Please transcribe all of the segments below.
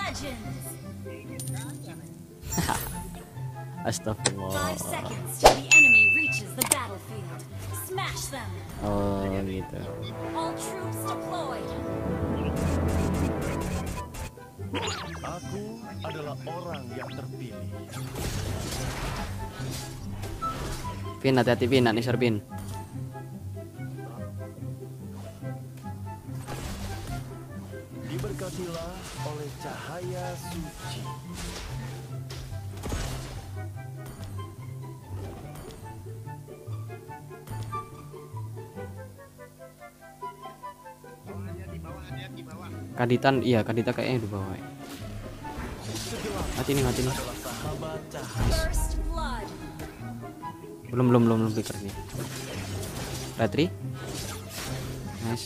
Astagfirullah. 5 seconds till the enemy reaches the battlefield. Smash them. Oh gitu. All troops deployed. Aku adalah orang yang terpilih. Pin, hati-hati Pin, nak nisar Pin. Diberkatilah oleh cahaya suci. Kaditan, iya Kadita kayaknya di bawah. Hati nih, hati nih. Adalah sahabat cahaya. First blood. Belum flicker nih. Ratri. Nice.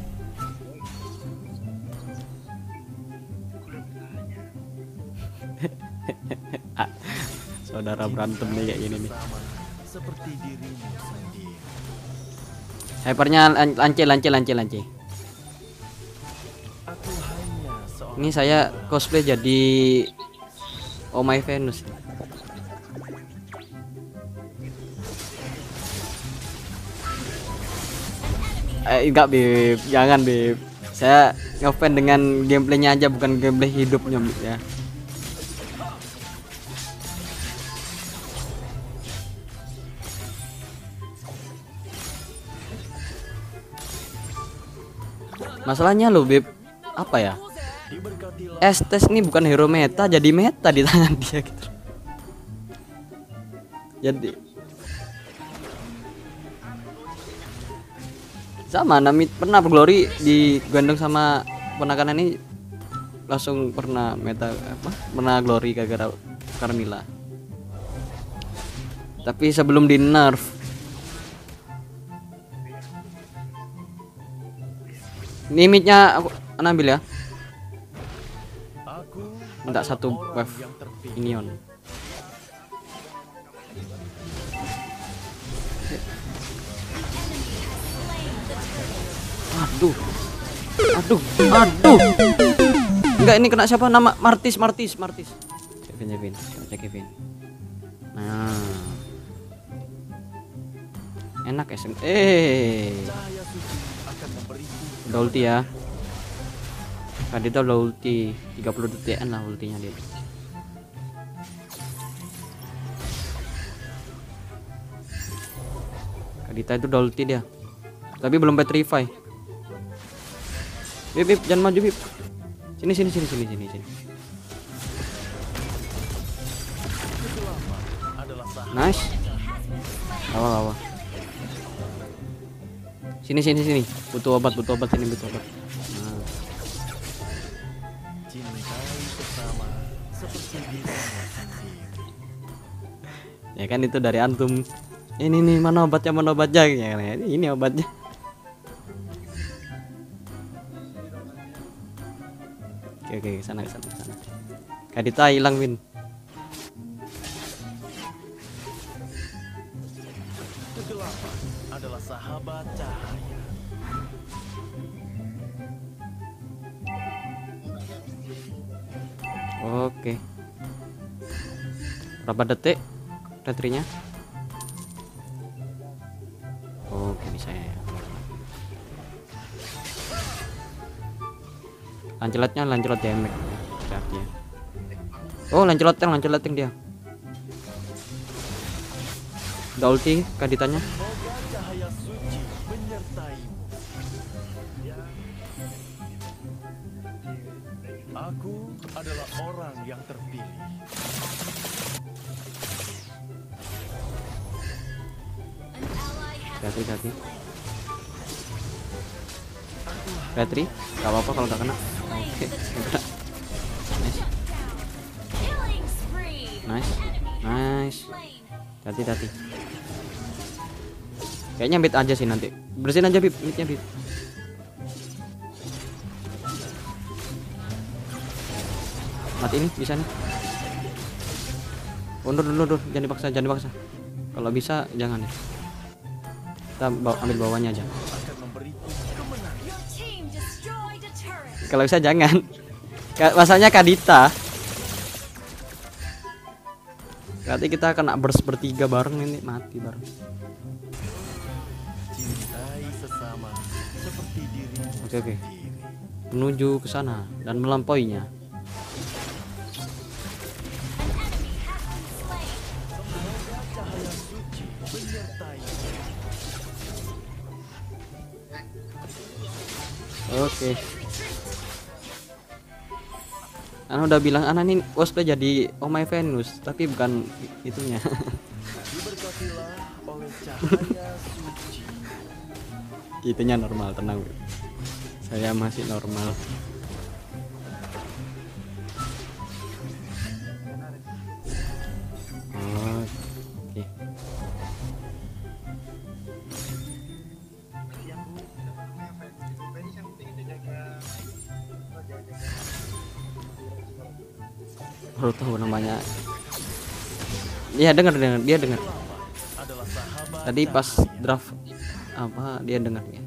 Saudara berantem nih kayak gini nih. Sama seperti dirimu sendiri. Hypernya lance. Aku hanya seorang Ini saya cosplay jadi Oh My Venus. Enggak Bib, jangan Bib. Saya ngefans dengan gameplaynya aja, bukan gameplay hidupnya Bib, ya. Masalahnya lo Bib, apa ya? diberkatilah Estes ini bukan hero meta, jadi meta di tangan dia gitu. Jadi sama Nami pernah Glory digandeng sama penakanan ini langsung pernah meta apa? Pernah Glory gara-gara Carmilla. Tapi sebelum di nerf ini midnya aku ambil ya. aku Minta adalah satu orang wave yang terpilih. minion. Aduh. Enggak, ini kena siapa? Nama Martis. Kevin. Cek Kevin. Nah. Enak SM. Cahaya suci akan memberiku Udah ulti ya. Kadita udah ulti 30 detikan lah ultinya dia. Kadita itu udah ulti dia. Tapi belum petrify. Bib, jangan maju Bib. Sini. adalah sahabat. Nice. Lawa. Sini. Butuh obat sini butuh obat. Nah. Cintai bersama seperti dirimu sendiri. Ya kan itu dari antum. Ini nih mana obatnya ya kan. Ini obatnya. Oke, sana. Kadita hilang Win. Kegelapan adalah sahabat cahaya. Oke. Berapa detik retrinya? Oke, bisa ya. Lancelot damage ya. Oh, lancelot tank dia. Udah ulti Kaditanya. Semoga cahaya suci menyertaimu. Aku adalah orang yang terpilih. Hati. Battery, gak apa-apa kalau gak kena. Oke, kena. Nice. Hati. Kayaknya bit aja sih nanti. Bersihin aja midnya bit. Mati ini bisa nih. Undur dulu, jangan dipaksa. Kalau bisa jangan ya. Kita ambil bawahnya aja. Akan memberiku kemenangan. Your team destroyed a turret. Kalau bisa jangan. Masanya Kadita. Berarti kita kena burst bertiga bareng ini, mati bareng. Cintai sesama seperti dirimu Oke. sendiri. Menuju ke sana dan melampauinya. Semoga cahaya suci menyertai. Oke. Ana udah bilang Ana nih cosplay jadi Oh My Venus, tapi bukan itunya. Diberkatilah oleh cahaya suci. Itunya normal, tenang. Saya masih normal. Oke. Baru tahu namanya. Iya dengar dia dengar. Adalah sahabat Tadi pas draft apa dia dengar ya.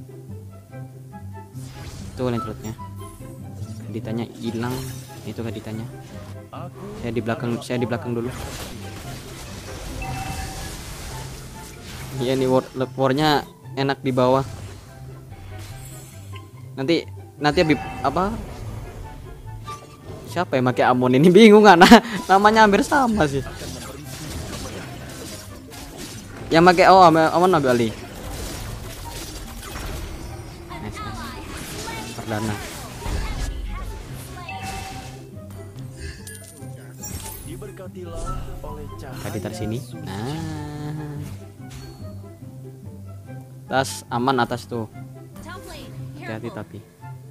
Itu lanjutnya. Ditanya hilang, itu kan ditanya. aku. Saya di belakang dulu. Iya nih war-nya enak di bawah. Nanti Habib apa? Siapa yang pakai Amon ini bingung kan? Namanya hampir sama sih. Yang pakai Amon Nabi Ali. Nice. Perdana. Diberkatilah oleh cahaya Tadi dari sini. suci. Nah. Tas aman atas tuh. Top lane, Hati-hati careful. tapi.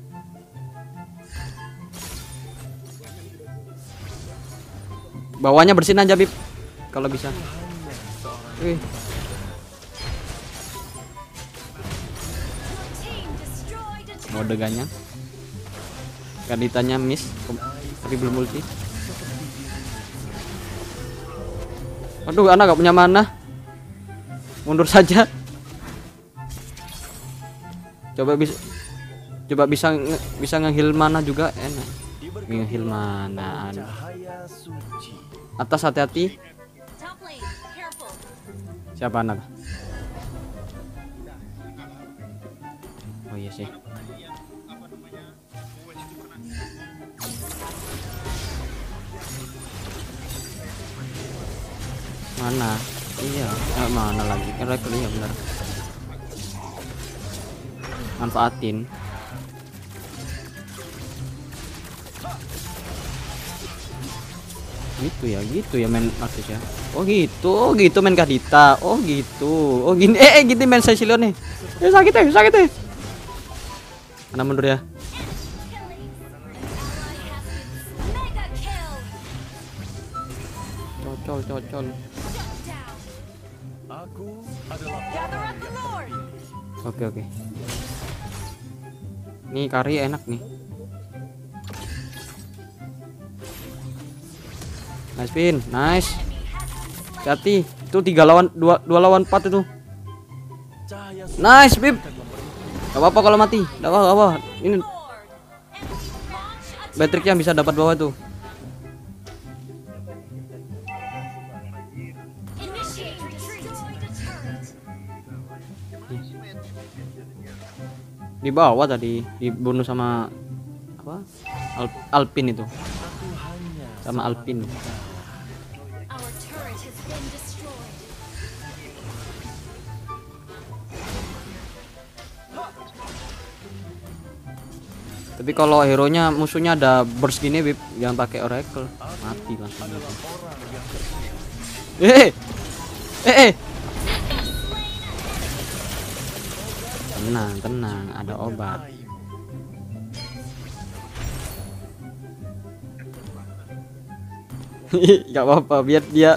Bawahnya bersihin aja Bib kalau bisa. Wih, Team destroyed a turret. mode ganyang. Kaditanya miss tapi belum ulti. Aduh, anak gak punya mana. Mundur saja. Coba bisa nge-heal mana juga enak. Nge-heal mana. Cahaya suci. Atas hati-hati. Top lane, careful. Siapa anak? Oh iya sih. Mana? Iya, mana lagi? Kan rekel ya benar. Manfaatin. Gitu ya main artis ya. Oh gitu main Kadita. Oh gitu. Oh gini. Gitu main Sicilian nih. Sakit ya. Mana mundur ya? Mega kill. Cocol. Shut down. Aku adalah Gather up the Lord. Oke. Nih kari enak nih. Nice pin, nice. Hati, itu 3 lawan 2 lawan 4 itu. cahaya Nice, Bib. Gak apa-apa kalau mati. Gak apa-apa. Ini Lord. Enemy launch attack. Patrick yang bisa dapat bawah tuh. Initiate retreat. Turret. Di bawah tadi dibunuh sama apa? Alpin itu. Sama Alpin. Our turret has been destroyed. Tapi kalau hero-nya musuhnya ada burst gini, Bib, jangan pakai Oracle. Mati langsung. Tenang, ada obat. Gak apa-apa, biar dia.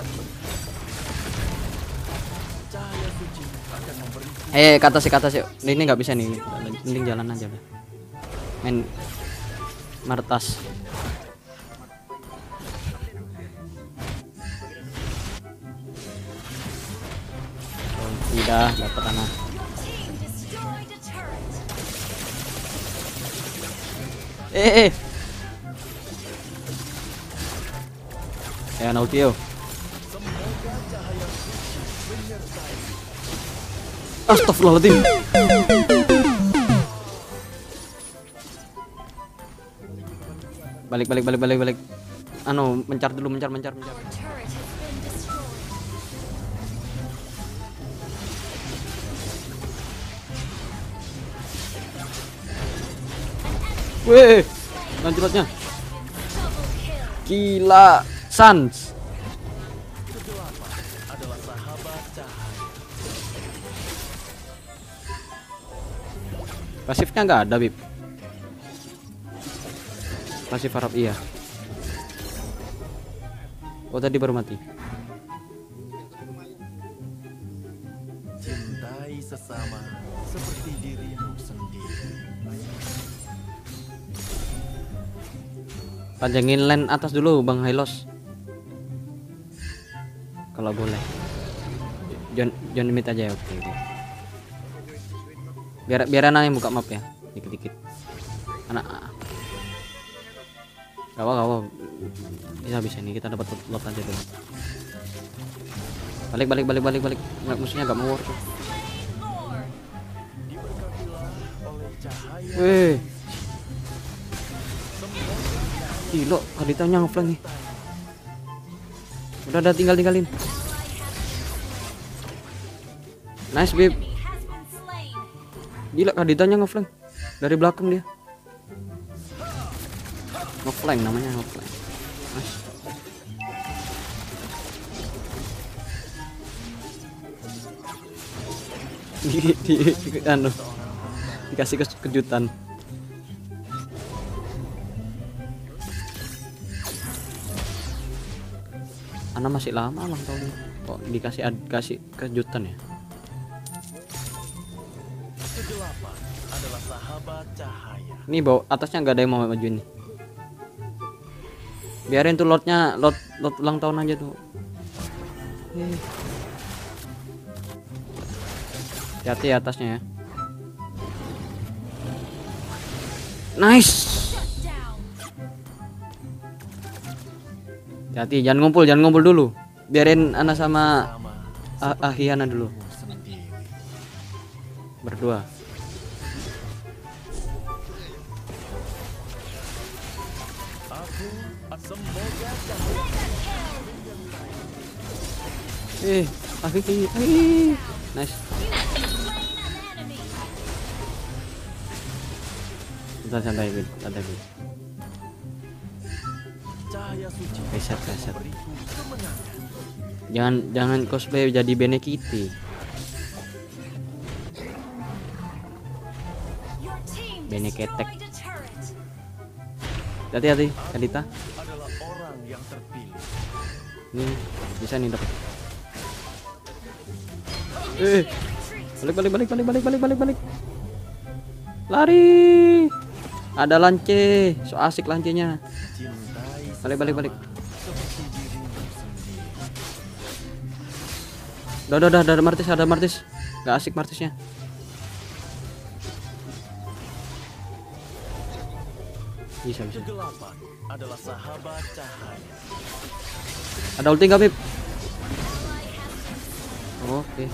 cahaya suci akan memberi Ke atas yuk. Ini nggak bisa nih. Mending jalan aja udah. Main Martas. Oh, udah dapat anak. Team destroyed a turret. Ya ulti yo. Astagfirullahaladzim. Balik. Anu, mencar dulu, mencar. Our turret has been destroyed. Weh, lanjutnya. Double kill. Gila, Sans. Kegelapan adalah sahabat cahaya. Pasifnya nggak ada, Bib. Pasif Arab iya. Oh, tadi baru mati. Cintai sesama seperti dirimu sendiri. Panjangin lane atas dulu, Bang Hylos. Kalau boleh. John mid aja ya, oke. Biar anak yang buka map ya, dikit-dikit. Anak. Gak apa. Bisa nih, kita dapat lot aja dulu. Balik. Nggak, musuhnya gak mau war tuh. Diberkatilah oleh cahaya. Weh. Gila, kaditanya ngeflank nih. Udah tinggalin. Nice, Bib. Enemy has been slain. Gila, kaditanya ngeflank. Dari belakang dia. Ngeflank namanya, ngeflank. Nice. Anu, dikasih kejutan. Ana masih lama ulang tahunnya. Kok kasih kejutan ya? Kegelapan adalah sahabat cahaya. Ini bawa atasnya nggak ada yang mau maju nih. Biarin tuh lot ulang tahun aja tuh. Hati-hati ya atasnya ya. Nice. Down. Hati, jangan ngumpul dulu. Biarin Ana sama Sama Ahiana dulu sendiri. berdua. Aku semoga cahaya. Nice. Slain an enemy. Santai, Bin. Cahaya suci Reset. beriku kemenangan. Jangan cosplay jadi Bene Kitty. Your team Bene ketek. destroyed a turret. Hati-hati, Kadita. Adalah orang yang terpilih. Nih, bisa nih dapat. Retreat. Balik. Lari. Ada lance, so asik lancenya. Cintai Balik. sesama seperti dirimu sendiri. Udah, ada Martis. Gak asik Martisnya. Bisa. Kegelapan adalah sahabat cahaya. Ada ulti gak, Bib? Oke.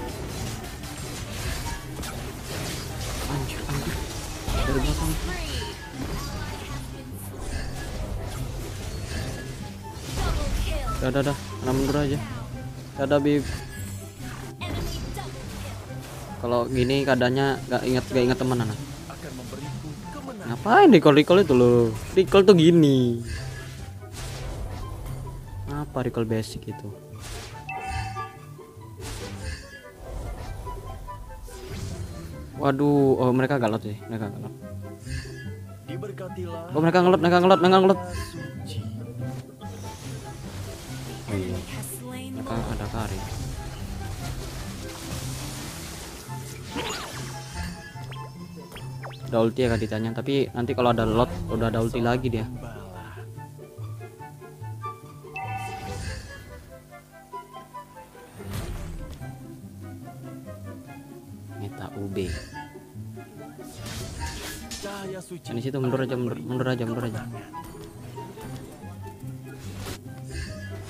Anjir. Dari belakang. Double kill. Udah. Ana mundur aja. Dadah, Bib. Enemy double kill. Kalau gini keadaannya gak ingat teman Ana. Akan memberiku kemenangan. Ngapain recall itu loh? Recall tuh gini. Apa recall basic itu? Waduh, oh mereka galot sih, Diberkatilah. Oh mereka ngelot. Suci. Oh iya, Enemy has slain mereka Lord. ada kari. Ada ulti ya ditanya, tapi nanti kalau ada lot udah ada ulti lagi dia. Gembala. Meta UB. Cahaya suci. Di situ mundur aja.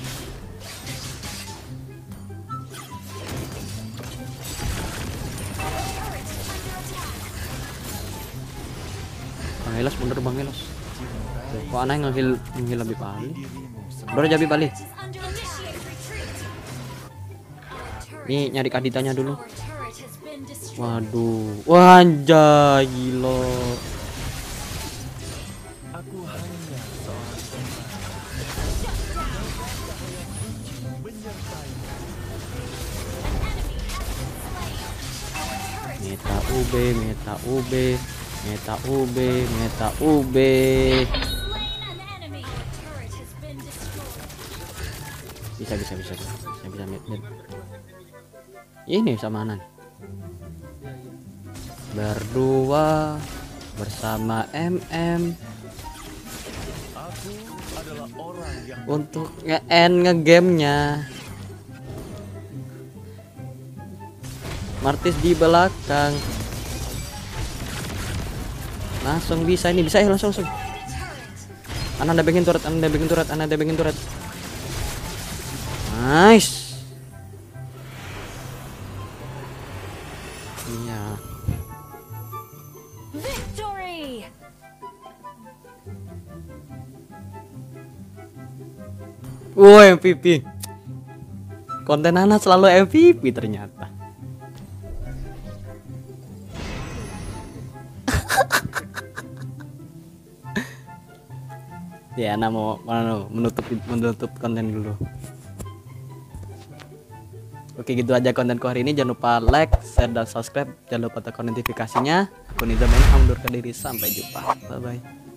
Elos mundur Bang Elos. Tuh, kok aneh ngehil lebih paling. Udah jadi balik. Is under initiate retreat. Nih nyari kaditanya dulu. Our turret has been destroyed. Waduh, wanjay gila. Aku hanya seorang tentara. Menyertai. Meta UB, meta UB, meta UB, meta UB. Slain an enemy. Our turret has been destroyed. Bisa mid. Ini samanan. Berdua bersama MM Aku adalah orang yang untuk nge-end nge-gamenya. Martis di belakang. Langsung bisa ini, bisa ya langsung. Ana ada bikin turret. Nice. Iya. Victory. MVP. Konten Ana selalu MVP ternyata. Ya, Ana mau menutup konten dulu. Oke, gitu aja kontenku hari ini. Jangan lupa like, share, dan subscribe. Jangan lupa tekan notifikasinya. Aku Nizam undur diri. Sampai jumpa. Bye bye.